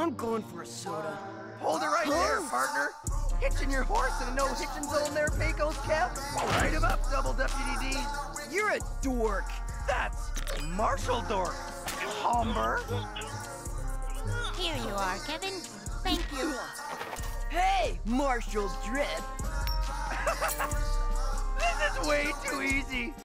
I'm going for a soda. Hold it right there, partner. Hitching your horse in a no-hitching zone there, Pecos Kev. Write him up, Double Deputy D. You're a dork. That's Marshall Dork. Humber. Here you are, Kevin. Thank you. Hey, Marshall Drip. This is way too easy.